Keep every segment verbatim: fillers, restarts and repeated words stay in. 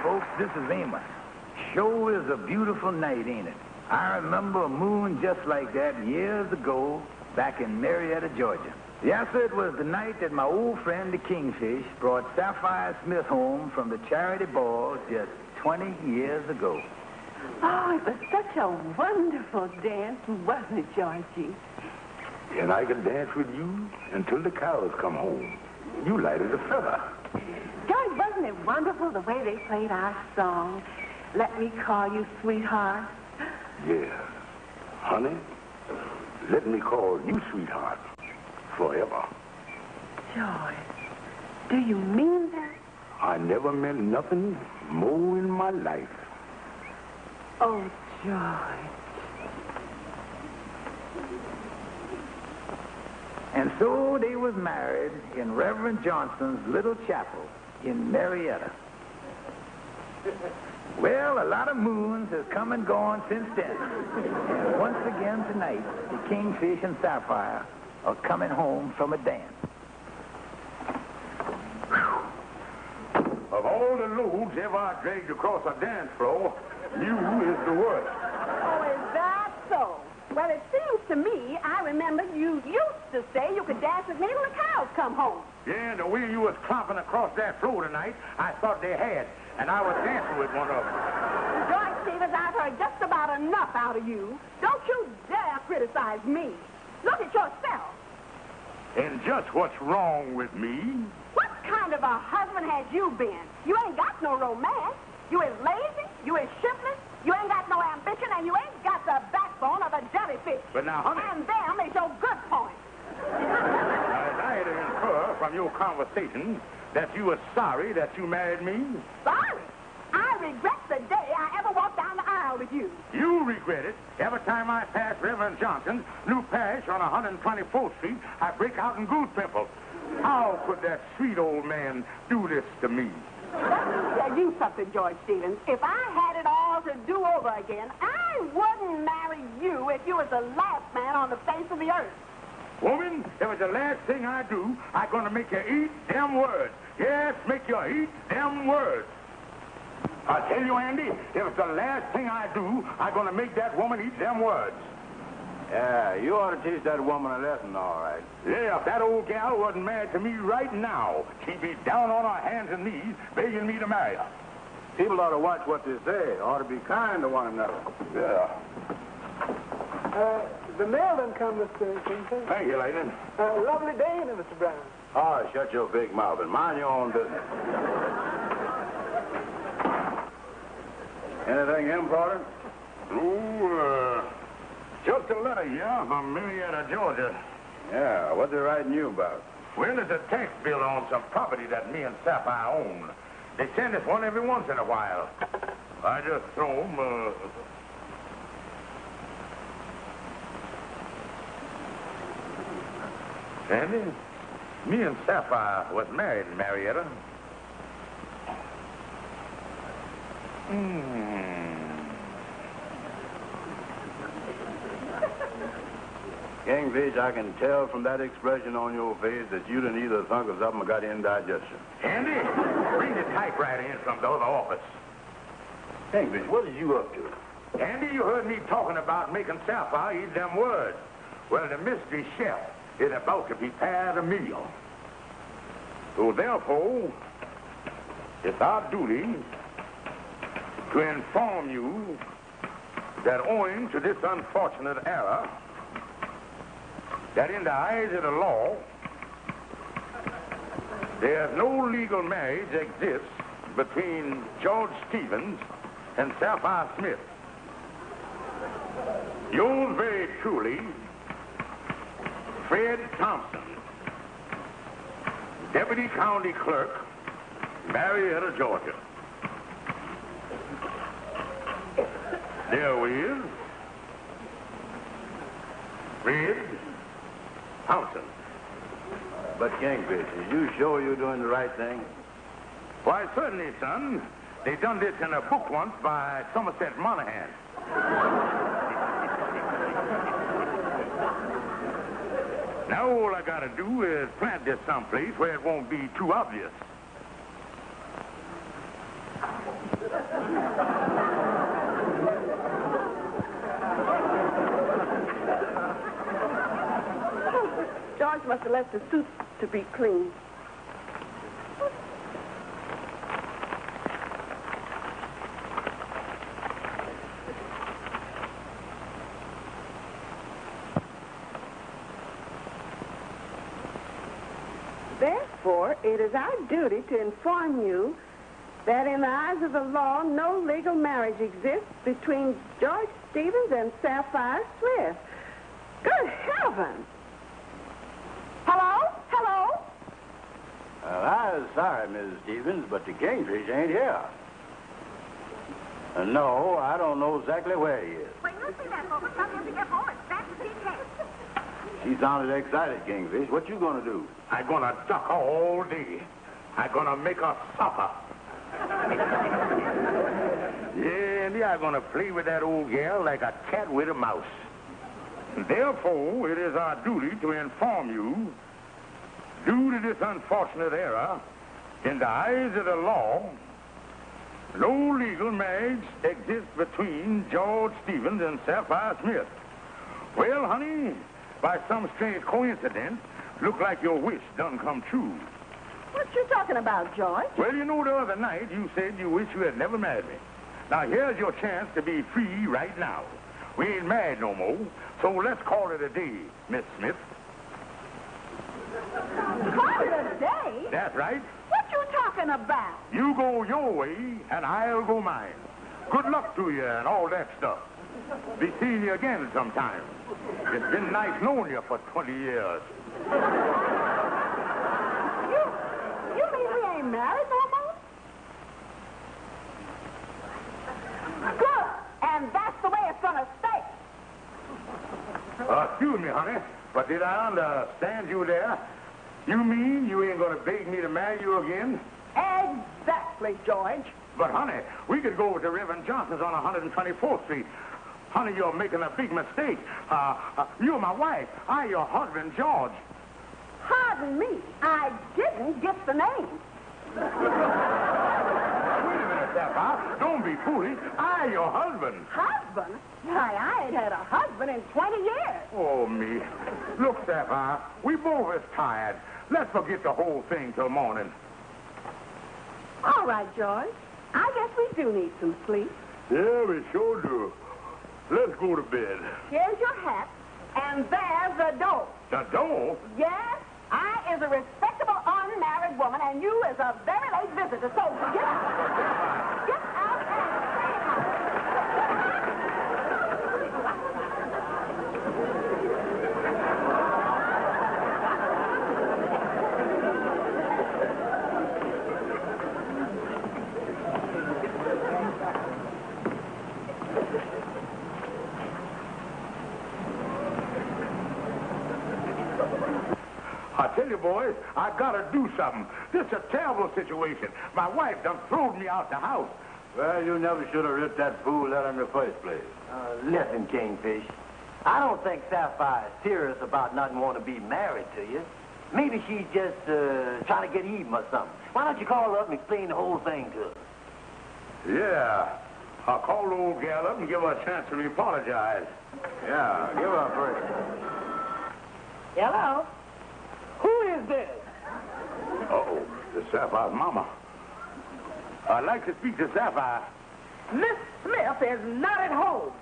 folks. This is Amos. Sure is a beautiful night, ain't it? I remember a moon just like that years ago back in Marietta, Georgia. Yes, sir, it was the night that my old friend, the Kingfish, brought Sapphire Smith home from the charity ball just twenty years ago. Oh, it was such a wonderful dance, wasn't it, Georgie? And I can dance with you until the cows come home. You light as a feather. George, wasn't it wonderful the way they played our song, Let Me Call You Sweetheart? Yeah. Honey, let me call you sweetheart forever. George, do you mean that? I never meant nothing more in my life. Oh, George. And so they was married in Reverend Johnson's little chapel in Marietta. Well, a lot of moons has come and gone since then. And once again tonight, the Kingfish and Sapphire are coming home from a dance. Of all the loads ever I dragged across a dance floor, you is the worst. Oh, is that so? Well, it seems to me, I remember you used to say you could dance with me when the cows come home. Yeah, and the way you was clomping across that floor tonight, I thought they had, and I was dancing with one of them. George Stevens, I've heard just about enough out of you. Don't you dare criticize me. Look at yourself. And just what's wrong with me? What kind of a husband has you been? You ain't got no romance. You is lazy, you is shiftless, you ain't got no ambition, and you ain't got the backbone of a jellyfish. But now, honey... And them is your good point. As I had to infer from your conversation that you were sorry that you married me. Sorry? I regret the day I ever walked down the aisle with you. You regret it. Every time I pass Reverend Johnson's new parish on one twenty-fourth Street, I break out in goose pimples. How could that sweet old man do this to me? Let me tell you something, George Stevens. If I had it all to do over again, I wouldn't marry you if you was the last man on the face of the earth. Woman, if it's the last thing I do, I'm going to make you eat them words. Yes, make you eat them words. I tell you, Andy, if it's the last thing I do, I'm going to make that woman eat them words. Yeah, you ought to teach that woman a lesson, all right. Yeah, if that old gal wasn't married to me right now, she'd be down on her hands and knees begging me to marry her. People ought to watch what they say, ought to be kind to one another. Yeah. Uh, the mail done come, Mister Kingfish. Thank you, Lightning. Uh, lovely day, ain't it, Mister Brown? Oh, shut your big mouth and mind your own business. Anything important? Oh, uh... just a letter here from Marietta, Georgia. Yeah, what's they writing you about? Well, there's a tax bill on some property that me and Sapphire own. They send us one every once in a while. I just throw them, uh... Sandy, me and Sapphire was married in Marietta. Hmm... Kingfish, I can tell from that expression on your face that you done either thunk of something or got indigestion. Andy, bring the typewriter in from the other office. Kingfish, what are you up to? Andy, you heard me talking about making Sapphire eat them words. Well, the mystery chef is about to prepare the meal. So therefore, it's our duty to inform you that owing to this unfortunate error, that in the eyes of the law, there's no legal marriage exists between George Stevens and Sapphire Smith. Yours very truly, Fred Thompson, Deputy County Clerk, Marietta, Georgia. There we is. Fred Thompson. But, Kingfish, are you sure you're doing the right thing? Why, certainly, son. They done this in a book once by Somerset Monaghan. Now all I gotta do is plant this someplace where it won't be too obvious. George must have left the suit to be cleaned. Therefore, it is our duty to inform you that in the eyes of the law, no legal marriage exists between George Stevens and Sapphire Smith. Good heavens! Hello? Hello? Well, I'm sorry, Missus Stevens, but the Kingfish ain't here. Uh, no, I don't know exactly where he is. When you see that woman, tell him to get home as fast as he can. She sounded excited, Kingfish. What you gonna do? I'm gonna duck her all day. I'm gonna make her suffer. Yeah, and I'm gonna play with that old gal like a cat with a mouse. Therefore, it is our duty to inform you, due to this unfortunate error, in the eyes of the law, no legal marriage exists between George Stevens and Sapphire Smith. Well, honey, by some strange coincidence, look like your wish done come true. What you talking about, George? Well, you know, the other night you said you wish you had never married me. Now, here's your chance to be free right now. We ain't married no more, so let's call it a day, Miss Smith. Call it a day? That's right. What you talking about? You go your way, and I'll go mine. Good luck to you and all that stuff. Be seeing you again sometime. It's been nice knowing you for twenty years. You, you mean we ain't married no more? Good. And that's the way it's gonna stay. Uh, excuse me, honey, but did I understand you there? You mean you ain't gonna beg me to marry you again? Exactly, George. But, honey, we could go to Reverend Johnson's on one hundred twenty-fourth Street. Honey, you're making a big mistake. Uh, uh, you're my wife. I your husband, George. Pardon me. I didn't get the name. Wait a minute, Sapphire. Don't be foolish. I your husband. Husband? Why, I ain't had a husband in twenty years. Oh, me. Look, Sapphire, we both is tired. Let's forget the whole thing till morning. All right, George. I guess we do need some sleep. Yeah, we sure do. Let's go to bed. Here's your hat, and there's the door. The door? Yes, I is a respectable unmarried woman, and you is a very late visitor, so get out. Get out and stay out. I tell you, boys, I gotta do something. This is a terrible situation. My wife done throwed me out the house. Well, you never should have ripped that fool letter in the first place. Uh, listen, Kingfish. I don't think Sapphire is serious about not wanting to be married to you. Maybe she's just uh, trying to get even or something. Why don't you call her up and explain the whole thing to her? Yeah. I'll call the old gal up and give her a chance to apologize. Yeah, give her a break. Hello? Who is this? Uh-oh, it's Sapphire's mama. I'd like to speak to Sapphire. Miss Smith is not at home.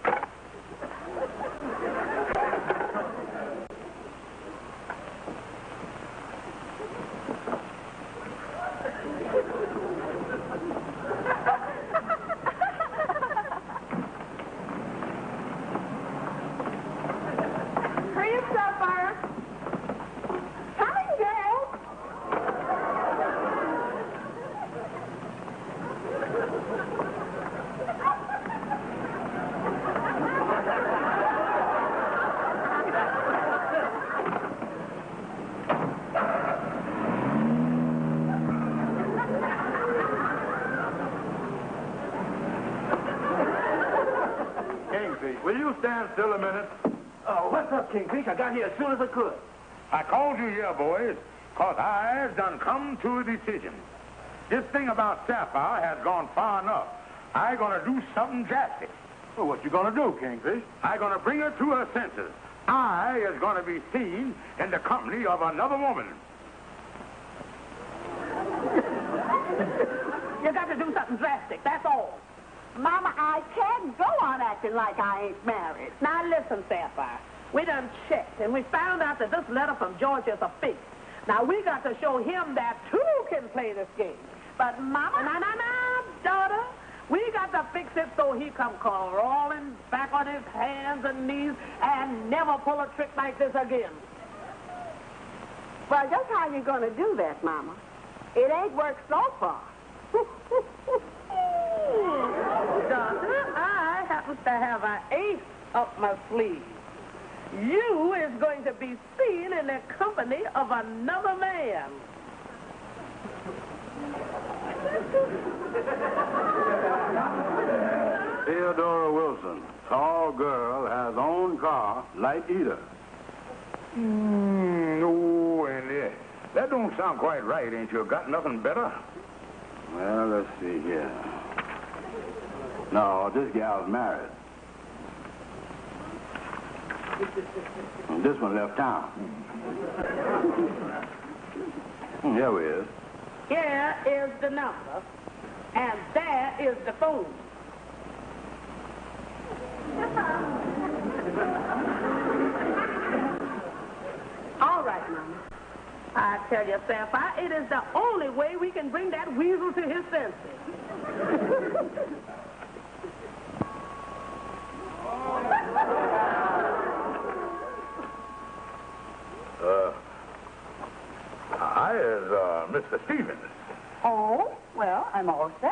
Hurry up, Sapphire. Coming, girl. Kingfish, will you stand still a minute? Oh, what's up, Kingfish? I got here as soon as I could. I called you here, boys, because I've done come to a decision. This thing about Sapphire has gone far enough. I'm going to do something drastic. Well, what you gonna do, Kingfish? I'm going to bring her to her senses. I is going to be seen in the company of another woman. You got to do something drastic, that's all. Mama, I can't go on acting like I ain't married. Now listen, Sapphire. We done checked, and we found out that this letter from George is a fake. Now we got to show him that two can play this game. But Mama, no, no, no, daughter, we got to fix it so he come crawling back on his hands and knees and never pull a trick like this again. Well, just how you going to do that, Mama? It ain't worked so far. Daughter, I happen to have an ace up my sleeve. You is going to be seen in the company of another man. Theodora Wilson, tall girl, has own car, light eater. Mm, no, and uh, that don't sound quite right. Ain't you got nothing better? Well, let's see here. No, this gal's married. And this one left town. Here we is. Here is the number, and there is the phone. All right, Mama. I tell you, Sapphire, it is the only way we can bring that weasel to his senses. Uh, I is uh, Mister Stevens. Oh, well, I'm all set.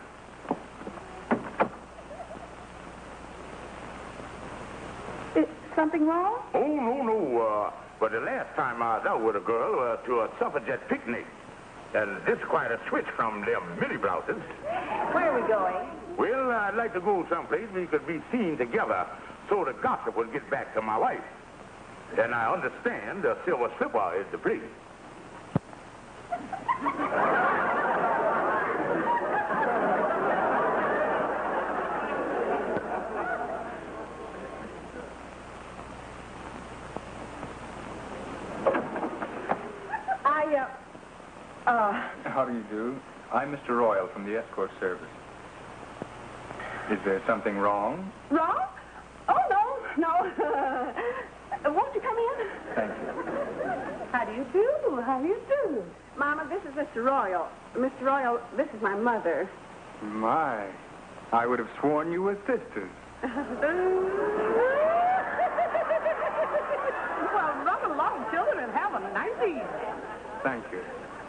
Is something wrong? Oh, no, no. Uh, but the last time I was out with a girl uh, to a suffragette picnic. And this is quite a switch from them mini blouses. Where are we going? Well, I'd like to go someplace we could be seen together so the gossip will get back to my wife. And I understand the Silver Slipper is the place. I, uh, uh... How do you do? I'm Mister Royal from the escort service. Is there something wrong? Wrong? Oh, no, no. Won't you come in? Thank you. How do you do? How do you do? Mama, this is Mister Royal. Mister Royal, this is my mother. My, I would have sworn you were sisters. Well, run along, children, and have a nice evening. Thank you.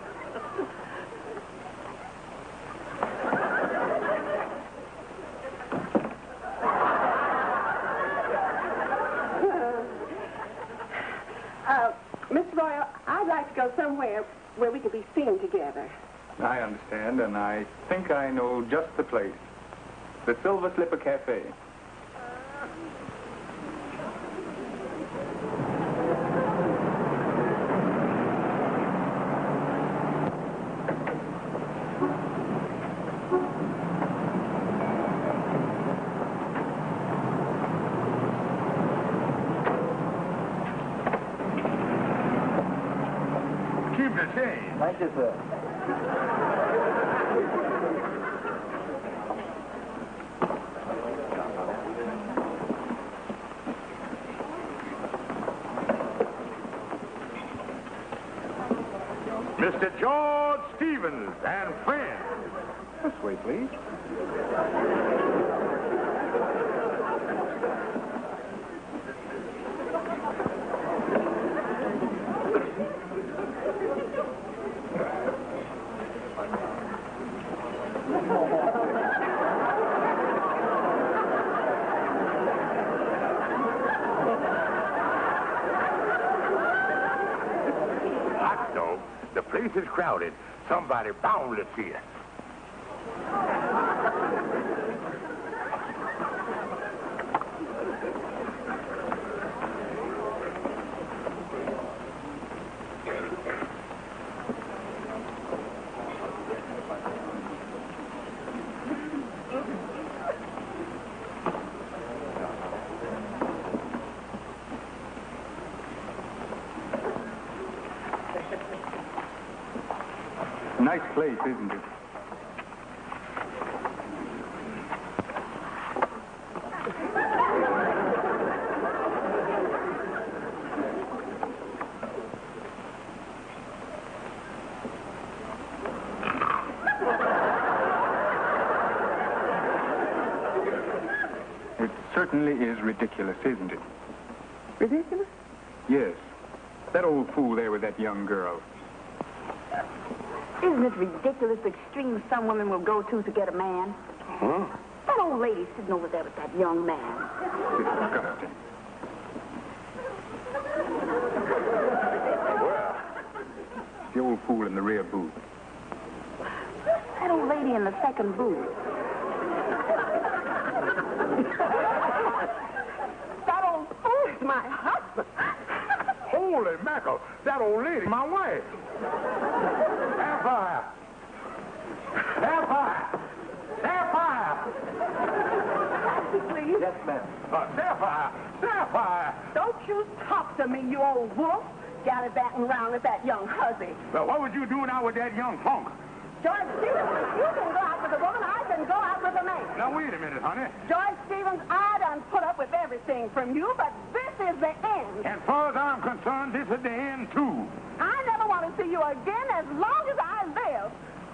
Uh, Mister Royal, I'd like to go somewhere where we could be seen together. I understand, and I think I know just the place. The Silver Slipper Cafe. Keep the change. Thank you, sir. Mister George Stevens and friends. This way, please. Hot dog. The place is crowded. Somebody bound to see us. Nice place, isn't it? It certainly is ridiculous, isn't it? Ridiculous? Yes. That old fool there with that young girl. Isn't it ridiculous the extreme some women will go to to get a man? Huh? That old lady sitting over there with that young man. Disgusting. Well, The old fool in the rear booth. That old lady in the second booth. That old fool is my husband. holy mackerel, that old lady, my wife. Sapphire. Sapphire. Sapphire. Please. Yes, ma'am. Uh, Sapphire. Sapphire. Don't you talk to me, you old wolf. Gallivanting around with that young hussy. Well, what was you doing out with that young punk? George Stevens, you can go out with a woman, I can go out with a man. Now, wait a minute, honey. George Stevens, I done put up with everything from you, but this is the end. As far as I'm concerned, this is the end, too. I never want to see you again as long as I live.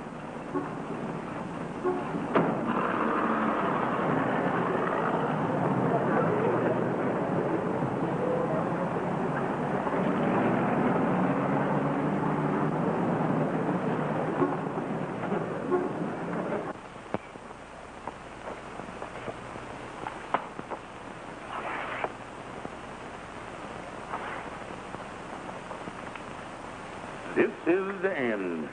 This is the end.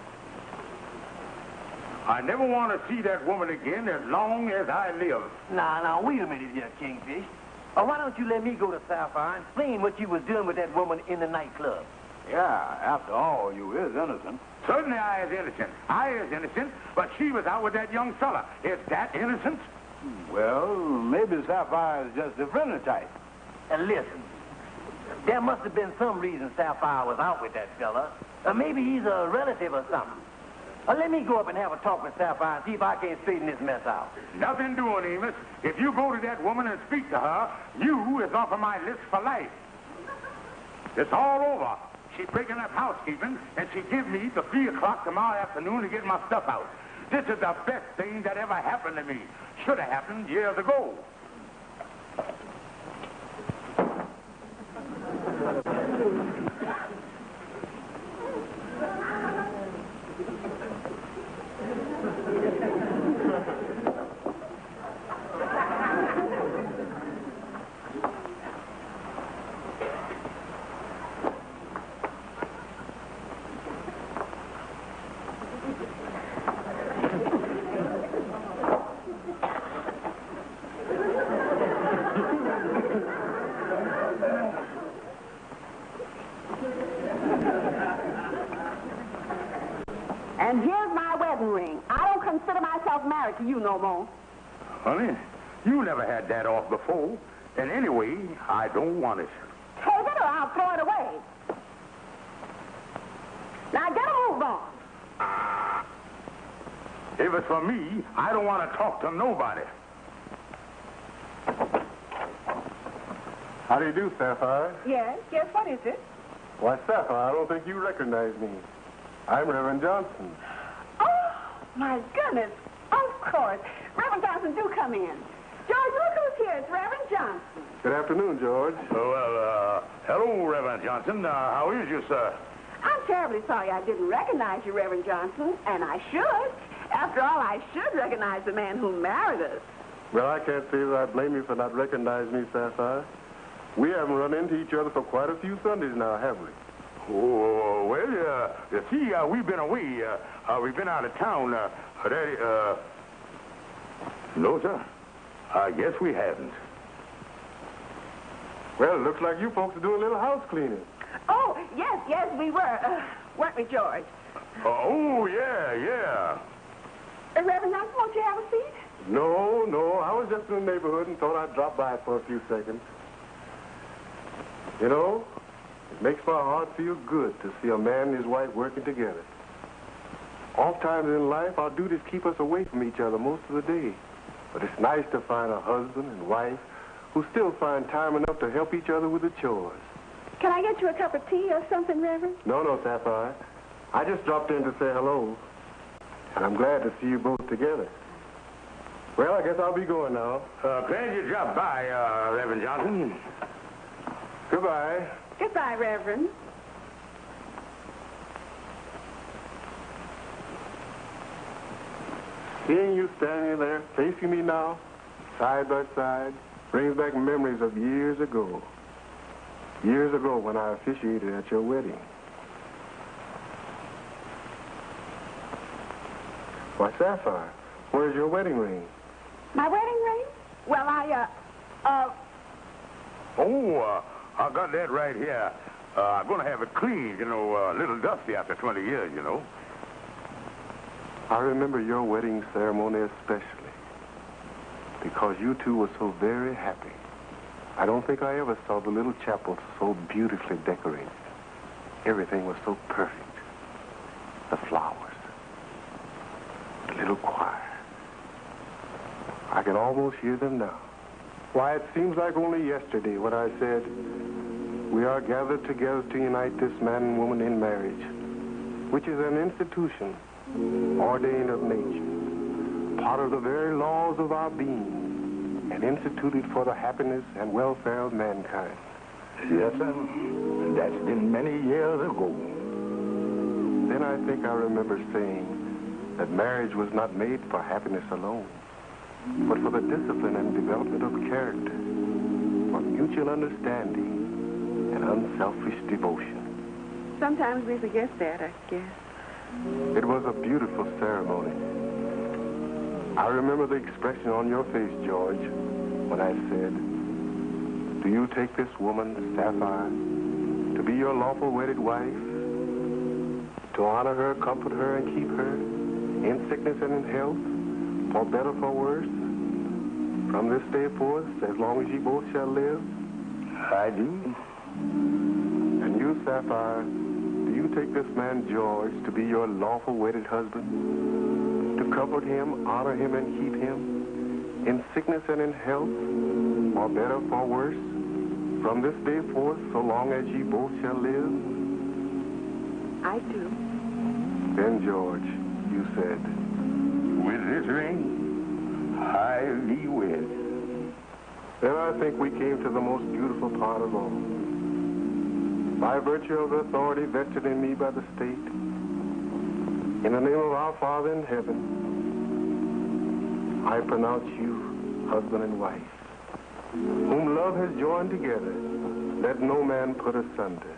I never want to see that woman again as long as I live. Now, now, wait a minute here, Kingfish. Or why don't you let me go to Sapphire and explain what you was doing with that woman in the nightclub? Yeah, after all, you is innocent. Certainly I is innocent. I is innocent, but she was out with that young fella. Is that innocent? Well, maybe Sapphire is just a friendly type. And listen, there must have been some reason Sapphire was out with that fella. Or maybe he's a relative or something. Or let me go up and have a talk with Sapphire and see if I can't straighten this mess out. Nothing doing, Amos. If you go to that woman and speak to her, you is off of my list for life. It's all over. She's breaking up housekeeping, and she give me the three o'clock tomorrow afternoon to get my stuff out. This is the best thing that ever happened to me. Should have happened years ago. And here's my wedding ring. I don't consider myself married to you no more. Honey, you never had that off before. And anyway, I don't want it. Take it or I'll throw it away. Now get a move on. If it's for me, I don't want to talk to nobody. How do you do, Sapphire? Yes, yes, what is it? Why, Sapphire, I don't think you recognize me. I'm Reverend Johnson. Oh, my goodness. Of course. Reverend Johnson, do come in. George, look who's here. It's Reverend Johnson. Good afternoon, George. Oh, well, uh, hello, Reverend Johnson. Uh, how is you, sir? I'm terribly sorry I didn't recognize you, Reverend Johnson, and I should. After all, I should recognize the man who married us. Well, I can't say that I blame you for not recognizing me, Sapphire. We haven't run into each other for quite a few Sundays now, have we? Oh, well, uh, you see, uh, we've been away. Uh, uh, we've been out of town. Uh, that, uh, no, sir. I guess we haven't. Well, it looks like you folks are doing a little house cleaning. Oh, yes, yes, we were. Uh, weren't we, George? Uh, oh, yeah, yeah. Uh, Reverend Johnson, won't you have a seat? No, no, I was just in the neighborhood and thought I'd drop by for a few seconds. You know, it makes my heart feel good to see a man and his wife working together. Oftentimes in life, our duties keep us away from each other most of the day. But it's nice to find a husband and wife who still find time enough to help each other with the chores. Can I get you a cup of tea or something, Reverend? No, no, Sapphire. I just dropped in to say hello. And I'm glad to see you both together. Well, I guess I'll be going now. Uh, glad you dropped by, uh, Reverend Johnson. Goodbye. Goodbye, Reverend. Seeing you standing there facing me now, side by side, brings back memories of years ago. Years ago when I officiated at your wedding. Why, Sapphire, where's your wedding ring? My wedding ring? Well, I, uh, uh... Oh, uh, I got that right here. Uh, I'm going to have it cleaned, you know, uh, a little dusty after twenty years, you know. I remember your wedding ceremony especially because you two were so very happy. I don't think I ever saw the little chapel so beautifully decorated. Everything was so perfect. The flowers, the little choir. I can almost hear them now. Why, it seems like only yesterday when I said, we are gathered together to unite this man and woman in marriage, which is an institution ordained of nature, part of the very laws of our being, and instituted for the happiness and welfare of mankind. Yes, sir. That's been many years ago. Then I think I remember saying that marriage was not made for happiness alone, but for the discipline and development of character, for mutual understanding and unselfish devotion. Sometimes we forget that, I guess. It was a beautiful ceremony. I remember the expression on your face, George, when I said, do you take this woman, Sapphire, to be your lawful wedded wife, to honor her, comfort her, and keep her in sickness and in health, for better, for worse, from this day forth, as long as ye both shall live? I do. And you, Sapphire, do you take this man, George, to be your lawful wedded husband, to comfort him, honor him, and keep him in sickness and in health, for better, for worse, from this day forth, so long as ye both shall live? I do. Then, George, you said, with this ring, I thee wed. Then I think we came to the most beautiful part of all. By virtue of the authority vested in me by the state, in the name of our Father in heaven, I pronounce you husband and wife, whom love has joined together, let no man put asunder.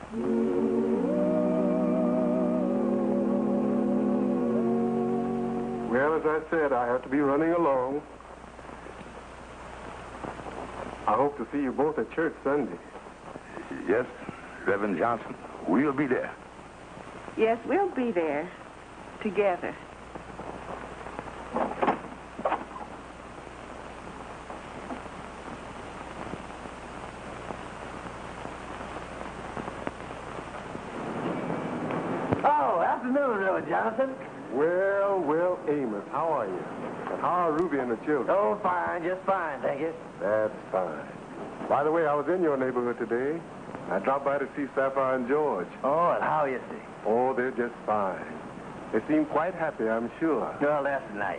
Well, as I said, I have to be running along. I hope to see you both at church Sunday. Yes, Reverend Johnson, we'll be there. Yes, we'll be there together. Oh, afternoon, Reverend Johnson. Well, well, Amos, how are you? And how are Ruby and the children? Oh, fine, just fine, thank you. That's fine. By the way, I was in your neighborhood today. I dropped by to see Sapphire and George. Oh, and how you see? Oh, they're just fine. They seem quite happy, I'm sure. Well, that's nice.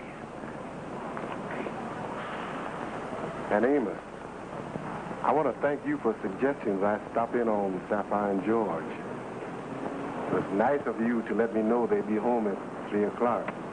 And Amos, I want to thank you for suggestions I stop in on Sapphire and George. It was nice of you to let me know they'd be home at three o'clock.